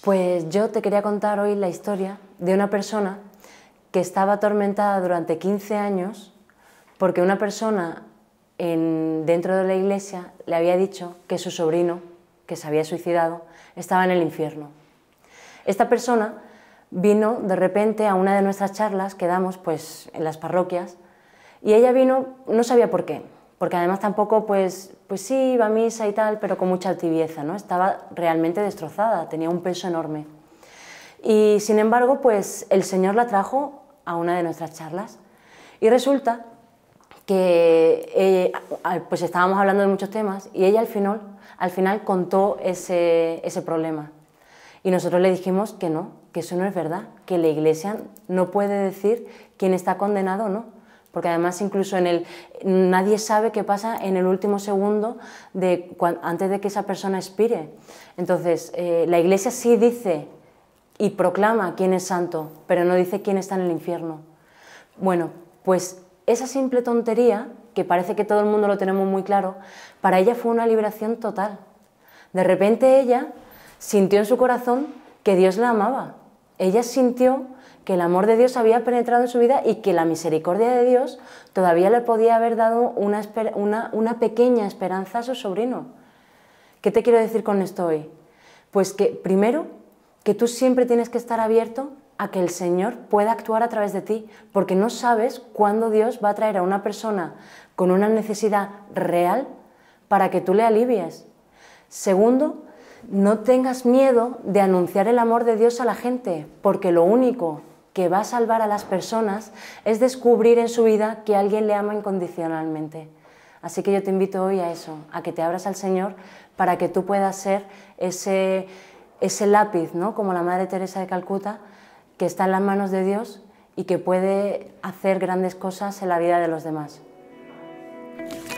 Pues yo te quería contar hoy la historia de una persona que estaba atormentada durante 15 años porque una persona dentro de la iglesia le había dicho que su sobrino, que se había suicidado, estaba en el infierno. Esta persona vino de repente a una de nuestras charlas que damos pues, en las parroquias, y ella vino, no sabía por qué, porque además tampoco, pues sí, iba a misa y tal, pero con mucha tibieza, ¿no? Estaba realmente destrozada, tenía un peso enorme. Y sin embargo, pues el Señor la trajo a una de nuestras charlas, y resulta que pues estábamos hablando de muchos temas, y ella al final contó ese problema. Y nosotros le dijimos que no, que eso no es verdad, que la Iglesia no puede decir quién está condenado o no, porque además incluso nadie sabe qué pasa en el último segundo antes de que esa persona expire. Entonces, la Iglesia sí dice y proclama quién es santo, pero no dice quién está en el infierno. Bueno, pues esa simple tontería, que parece que todo el mundo lo tenemos muy claro, para ella fue una liberación total. De repente ella sintió en su corazón que Dios la amaba. Ella sintió que el amor de Dios había penetrado en su vida y que la misericordia de Dios todavía le podía haber dado una pequeña esperanza a su sobrino. ¿Qué te quiero decir con esto hoy? Pues que primero, que tú siempre tienes que estar abierto a que el Señor pueda actuar a través de ti, porque no sabes cuándo Dios va a traer a una persona con una necesidad real para que tú le alivies. Segundo, no tengas miedo de anunciar el amor de Dios a la gente, porque lo único que va a salvar a las personas es descubrir en su vida que alguien le ama incondicionalmente. Así que yo te invito hoy a eso, a que te abras al Señor para que tú puedas ser ese lápiz, ¿no? Como la Madre Teresa de Calcuta, que está en las manos de Dios y que puede hacer grandes cosas en la vida de los demás.